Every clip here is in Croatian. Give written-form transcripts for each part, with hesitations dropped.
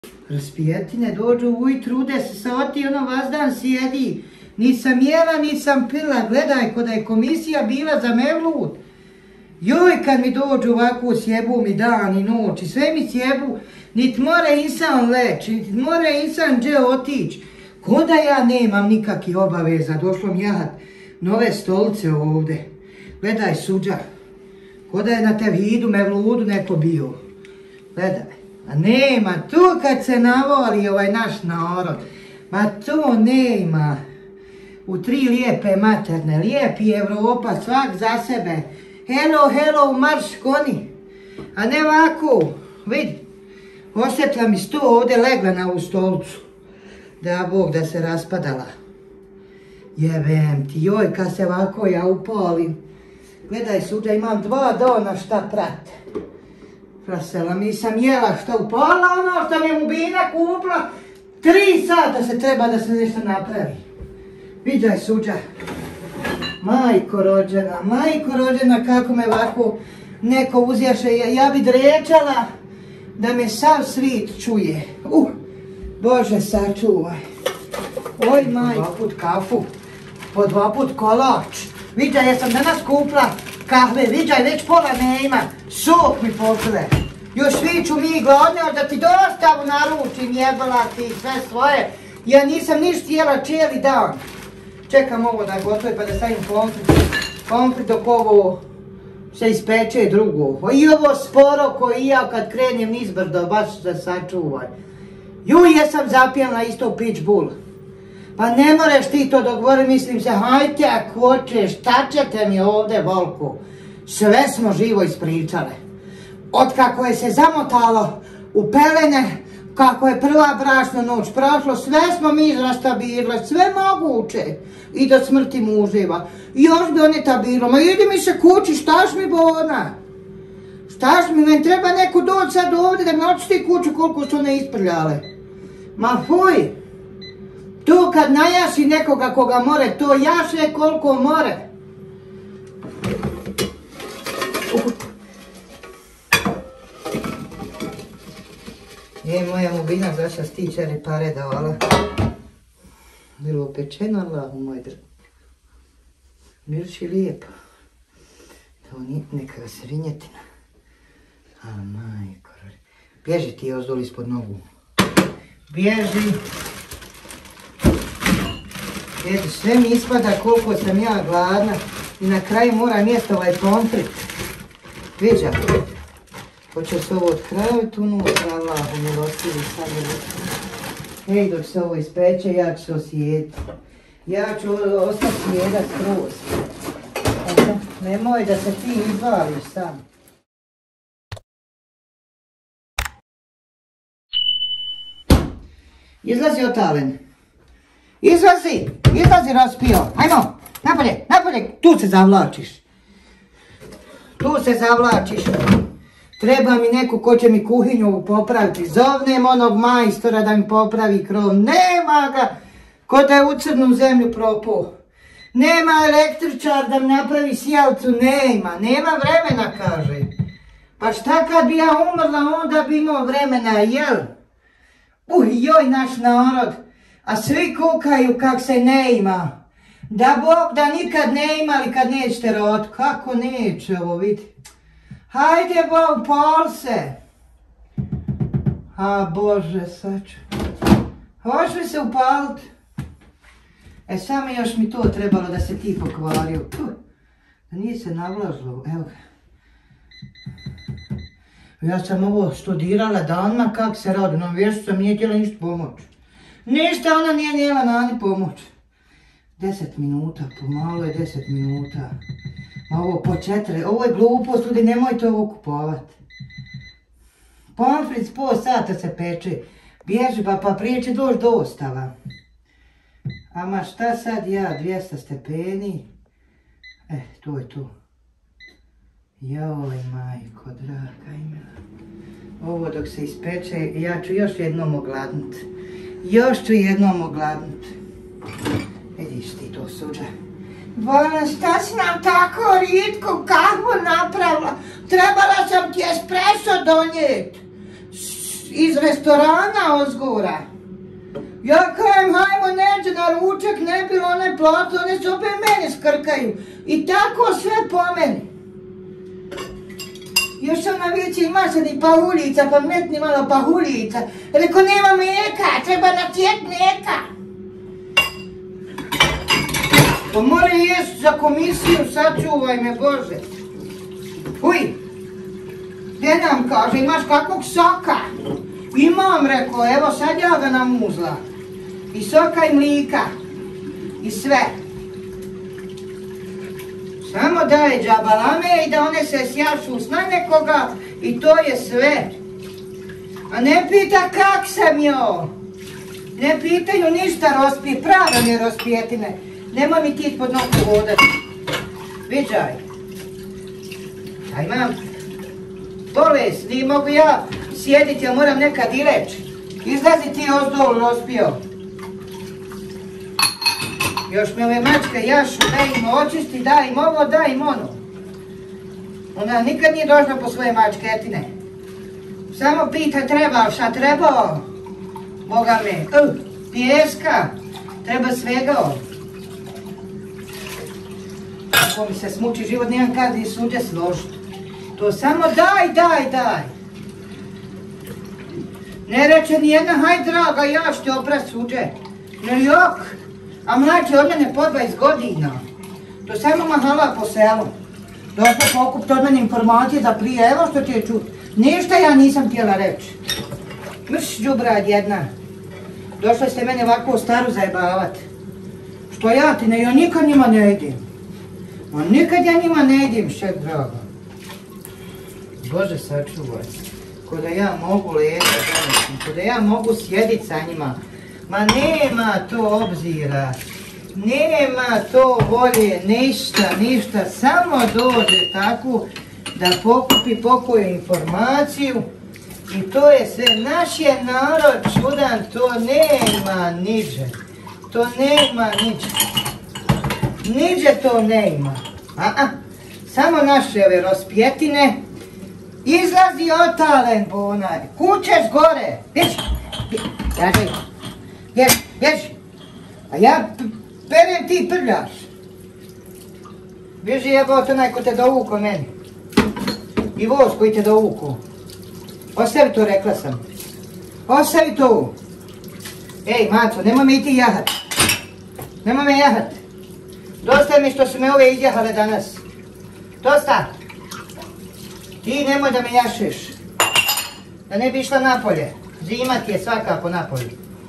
Raspijetine dođu ujutru, ude se sati, ono vas dan sjedi. Nisam jela, nisam pila, gledaj, ko da je komisija bila za mevlud. Joj, kad mi dođu ovako, sjebu mi dan i noć i sve mi sjebu, nit more insan leći, nit more insan gdje otići. Ko da ja nemam nikakvih obaveza, došlo mi jahat nove stolice ovdje. Gledaj, suđa, ko da je na tevhidu mevludu neko bio. Gledaj, a nema, tu kad se navoli ovaj naš narod, ma tu nema. U 3 lijepe materne, lijepi Evropa, svak za sebe. Hello, hello, marš koni. A ne ovako, vidi, osjetla mi sto ovdje legla na ovu stolicu. Da Bog da se raspadala. Jebem ti, joj, kad se ovako ja upalim. Gledaj, suđa, imam 2 dana šta prate. Prasela, nisam jela šta upala, ono što mi je Mubina kupla. 3 sata se treba da se nešto napravi. Viđaj, suđa. Majko rođena, kako me ovako neko uzjaše. Ja bi drečala da me sav svit čuje. Bože, sačuvaj. Oj, majko. 2 put kafu, po 2 put kolač. Viđaj, ja sam danas kupla kahve, viđaj, već pola ne ima. Sok mi popile. Još viću mi gladne, da ti dostavu naručim, jebala ti sve svoje. Ja nisam ništa jela cijeli dan. Čekam ovo da gotovi pa da stavim pomfrit dok ovo se ispeče drugo. I ovo sporo koji ja kad krenem nizbrdo, baš se sačuvaj. Jesam zapijala isto pitbull. Pa ne moreš ti to dogovori, mislim se, hajte ako hoćeš, šta ćete mi ovdje, Volku? Sve smo živo ispričale. Otkako je se zamotalo u pelene, kako je prva bračna noć prošlo, sve smo mi rastabirile, sve moguće. I do smrti muževa. Još bi one tabilo, ma idi mi se kući, štaš mi bona? Štaš mi, meni treba neko doći sad ovdje da mi očisti kuću koliko su one isprljale. Ma fuj! To kad najaši nekoga koga more, to jaše koliko more. Moja Mubina zašla stičari pare davala. Bilo pečeno, Allahu moj drag. Mirši lijepo. To nije neka svinjetina. A majko. Bježi ti ozdol ispod nogu. Bježi. Bježi, sve mi ispada koliko sam ja gladna. I na kraju moram jesti ovaj pomfrit. Viđa. Hoće se ovo odkraviti unutra, Allahu milostivi sad. Ej, dok se ovo ispeče, ja ću se osjetiti. Ja ću ostati sjedat skroz. Nemoj da se ti izvališ sam. Izlazi otalen. Izlazi raspio. Ajmo, napolje, tu se zavlačiš. Treba mi neko ko će mi kuhinju popraviti. Zovnem onog majstora da mi popravi krov. Nema ga, ko da je u crnu zemlju propao. Nema električar da mi napravi sjelcu. Nema vremena, kaže. Pa šta kad bi ja umrla, onda bi imao vremena, jel? Joj, naš narod. A svi kukaju kak se ne ima. Da Bog da nikad ne imali kad nećete rod. Kako neće ovo, vidi. Hajde, Bog, pol se. A Bože, saču. Hoće li se upalit? Samo još mi to trebalo da se ti pokvario. Da nije se navlažilo, evo ga. Ja sam ovo studirala danima kak se radi, no vješu sam nije htjela ništa pomoć. Ništa ona nije htjela nani pomoć. 10 minuta, pomalo je 10 minuta. Ovo po 4, ovo je glupost, ljudi, nemojte ovo kupovat. Pomfrit pol sata se peče. Bježi pa prije će doći dostava. Ama šta sad ja, 200 stepeni. To je to. Joj, majko, draga imena. Ovo dok se ispeče, ja ću još jednom ogladnut. Vidiš ti to, suđa. Bona, šta si nam tako ritku kahvu napravila? Trebala sam ti espresso donijet. iz restorana ozgora. Ja kajem, hajmo neđe na ručak, ne bilo one plate, one se opet meni skrkaju. I tako sve po meni. Još sam na vici, ima sad i pahuljica, pa metni malo pahuljica. Reko, nema mlijeka, treba nacijet mlijeka. Pa mora jest za komisiju, sačuvaj me Bože. Uj, gdje nam kaže, imaš kakvog soka? Imam, reko, evo sad ja ga namuzla. I soka i mlika. I sve. Samo daje džabalame i da one se sjašu s na nekoga i to je sve. A ne pita kak sam jo. Ne pitaju ništa prave mi rospijetine. Nema mi ti pod nogu vodati. Viđaj. A imam bolest, nije mogu ja sjediti, ja moram nekad i reći. Izlazi ti ozdol rospio. Još me ove mačke jašu, daj im očisti, daj im ovo, daj im ono. Ona nikad nije došla po svoje mačketine. Samo pita treba, šta trebao? Boga me, pijeska, treba svega. Ako mi se smuči život, nijem kad ni suđe složiti. To samo daj. Ne reče nijedna, haj draga, ja ću ti oprat suđe. Ne jok. A mlađe od mene po 20 godina. To samo mahala po selu. Došla pokup od mene informacije da prije, evo što će čut. Ništa ja nisam htjela reći. Mrš, džubrad jedna. Došla ste mene ovako staru zajebavat. Što ja ti ne, ja nikad njima ne idem. A nikad ja njima ne idem, šet draga. Bože, sačuvaj. Ko da ja mogu letati, ko da ja mogu sjedit sa njima. Ma nema to obzira, nema to volje, ništa, samo dođe tako da pokupi pokoju informaciju i to je sve. Naš je narod čudan, to nema niđe, niđe to nema. Samo naše ove rospjetine, izlazi otalen bonaj, kućeš gore, bježi, a ja perem, ti prljaš. Bježi jebot onaj ko te dovuko meni. I voz koji te dovuko. Ostavi to, rekla sam. Ostavi to. Ej, maco, nemoj me i ti jahat. Nemoj me jahat. Dosta mi što su me ove izjahale danas. Dosta. Ti nemoj da me jašeš. Da ne bi išla napolje. Zima ti je svakako napolje.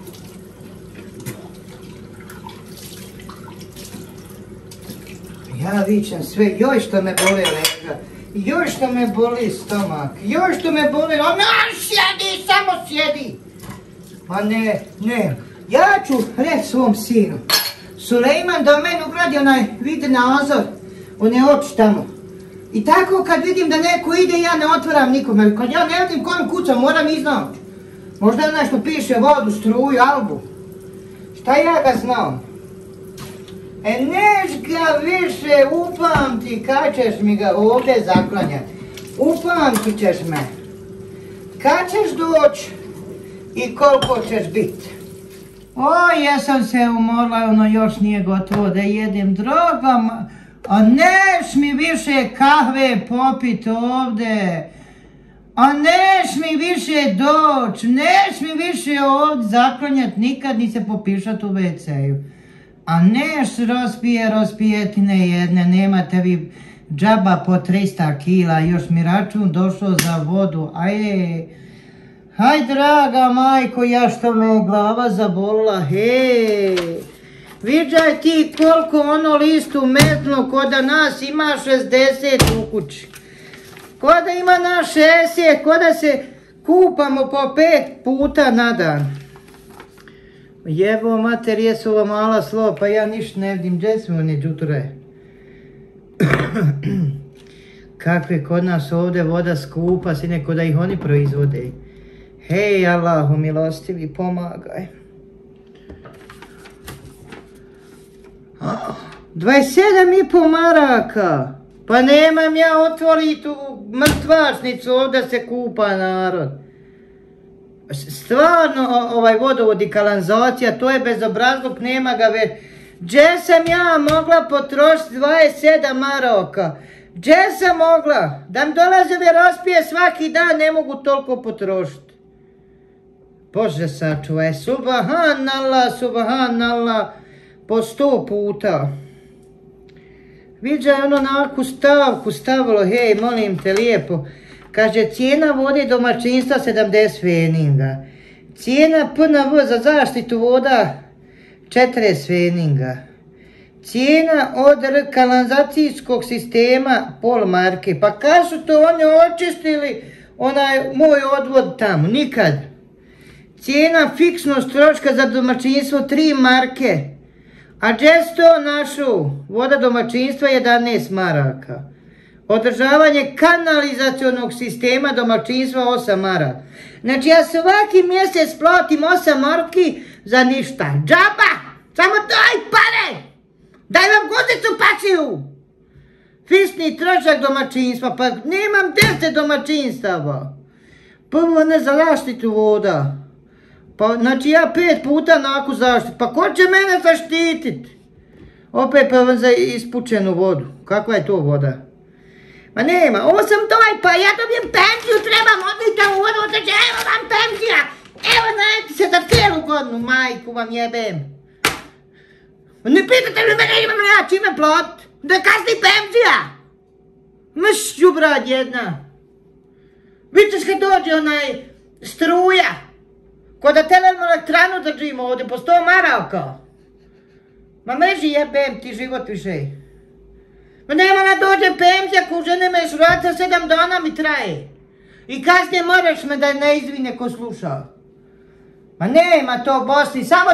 Ja vičem sve, joj što me boli leđa, joj što me boli stomak, joj što me boli, sjedi, samo sjedi. Ma ne, ja ću reći svom sinu. Sulejman da u meni ugradi onaj vid nadzor, one oči tamo. I tako kad vidim da neko ide, ja ne otvaram nikome. Kad ja ne vidim kojim kucam, moram iznać. Možda nešto piše vodu, struju, albu. Šta ja ga znam? Neš ga više upamti, kad ćeš mi ga ovdje zaklanjati. Upamtit ćeš me. Kad ćeš doći i koliko ćeš biti. O, jesam se umorila, ono još nije gotovo da jedem, droga. A neš mi više kahve popit ovdje. A neš mi više doći, neš mi više ovdje zaklanjati, nikad ni se popišat u WC-u. A neš rospijetine jedne, nemate vi džaba po 300 kila, još mi račun došao za vodu, ajde. Haj draga majko, ja što me glava zabolila, hej. Viđaj ti koliko ono listu metno, ko da nas ima 60 u kući. Ko da ima nas 60, ko da se kupamo po 5 puta na dan. Jebo mater, jesu ova mala slova, pa ja ništa ne vidim, gdje smo one džuture? Kakve kod nas ovdje voda skupa, sine, ko da ih oni proizvode. Hej, Allahu milostivi, pomagaj. 27,5 maraka. Pa nemam ja otvoriti tu mrtvačnicu, ovdje se kupa narod. Stvarno ovaj vodovod i kanalizacija, to je bezobrazluk, nema ga već. Gdje sam ja mogla potrošiti 27 maraka? Gdje sam mogla? Da mi dolaze vjerospije svaki dan, ne mogu toliko potrošiti. Bože sačuvaj, subhanallah, subhanallah, po 100 puta. Viđa je ono na ovakvu stavku stavilo, hej, molim te lijepo. Kaže, cijena vode domaćinstva 70 feninga. Cijena PNV za zaštitu voda 40 feninga. Cijena od kanalizacijskog sistema pol marke. Pa kad su to oni očistili onaj moj odvod tamo? Nikad. Cijena fiksnog troška za domaćinstvo 3 marke. A gdje si to našu? Voda domaćinstva 11 maraka. Održavanje kanalizacionog sistema domaćinstva 8 maraka. Znači ja svaki mjesec platim 8 marki za ništa. Džaba! Samo daj pare! Daj vam guzicu paciju! Fiksni trošak domaćinstva, pa nemam 10 domaćinstava. Prvo ne za zaštitu voda. Pa znači ja 5 puta naku zaštitu. Pa ko će mene zaštitit? Opet pa vam za ispučenu vodu. Kakva je to voda? Ma nema, ovo sam doj, pa ja dobijem penziju, trebam odliti u vodu, znači evo vam penzija. Evo najte se za cijelu godinu, majku vam jebem. Ne pitate li mene imam ja čime plot? Da kasni penzija. Mš đubrad jedna. Vidiš kad dođe onaj struja. Ko da termoelektranu držimo ovdje po 100 maraka. Ma meži jebem ti život više. Ma nema da dođe penzija ko žene me šrata 7 dana mi traje. I kasnije moraš me da ne izvine ko sluša. Ma nema to Bosni, samo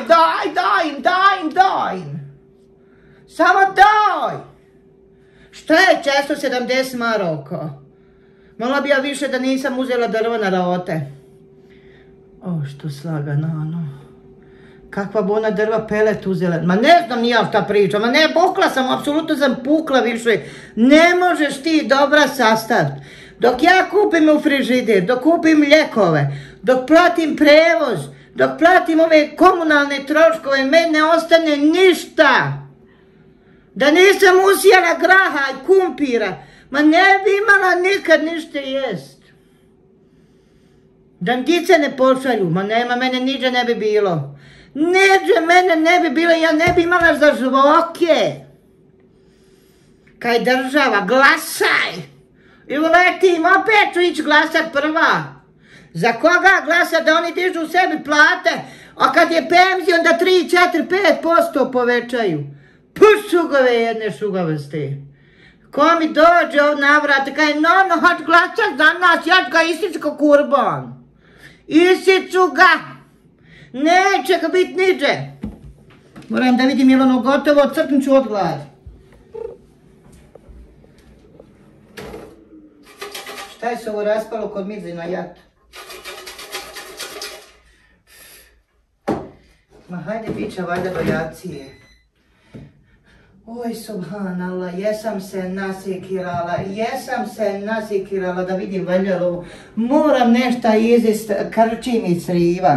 daj im. Samo daj. Šta je 470 maraka? Mogla bi ja više da nisam uzela drvo na raote. O, što slaganano. Kakva bi ona drva pelet uzela. Ma ne znam ni ja šta pričam. Ma ne, pukla sam, apsolutno sam pukla više. Ne možeš ti dobra sastaviti. Dok ja kupim u frižider, dok kupim ljekove, dok platim prevoz, dok platim ove komunalne troškove, meni ne ostane ništa. Da nisam usijala graha i kumpira, ma ne bi imala nikad ništa jest. Da dice ne pošalju, ma nema, mene niđe ne bi bilo. Niđe mene ne bi bilo, ja ne bi imala za žvoke. Kaj država, glasaj. I uletim, opet ću ići glasat prva. Za koga glasat da oni dižu sebi plate, a kad je penzija onda 3, 4, 5% povećaju. Puš šugove jedne šugavosti. Ko mi dođe ovdje navrate, kaj no, hoć glasat za nas, ja ću ga isići ko kurban. Isiću ga. Neće ga bit niđe. Moram da vidim je ono gotovo, crknut ću od gladi. Šta je se ovo raspalo kod Mizina jata? Ma hajde, bit će valjda do jacije. Oj, subhanallah, jesam se nasekirala da vidim valjda ovo. Moram nešto izist, krči mi criva.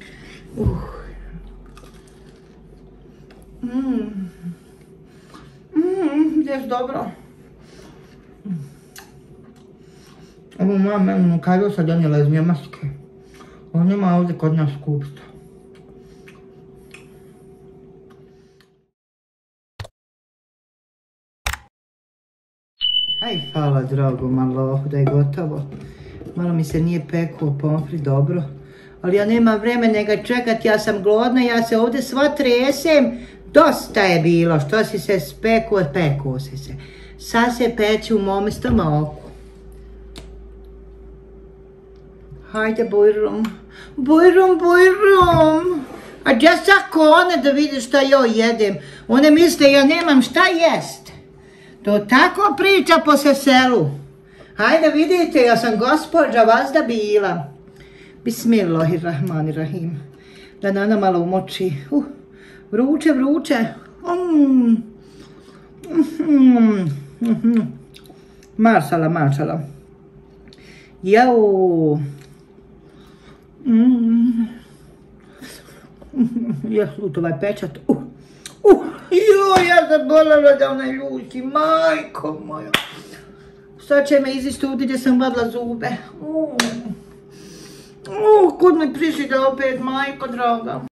Ideš dobro. Ovo moja meni kajlo sad donijela iz Njemačke. Ovo nema ovdje kod nas kupstva. Aj, hvala dragom Allahu da je gotovo. Malo mi se nije pekuo pomfri dobro. Ali ja nemam vremena ga čekat, ja sam gladna, ja se ovdje sva tresem. Dosta je bilo, što si se pekuo si se. Sad se peći u mome stomaku. Hajde, bujrum. A gdje sa one da vidiš šta ja jedem? One misle ja nemam šta jest. To tako priča po se selu. Hajde vidite, ja sam gospođa vazda bila. Bismillahirrahmanirrahim. Da Nana malo umoči. Vruće. Mašala. Jau. Slut ovaj pečat. Joj, ja zaboravila da onaj ljuti, majko moja. Sad će me izisti ovdje gdje sam vadila zube. Kud mi prišli da opet, majko draga.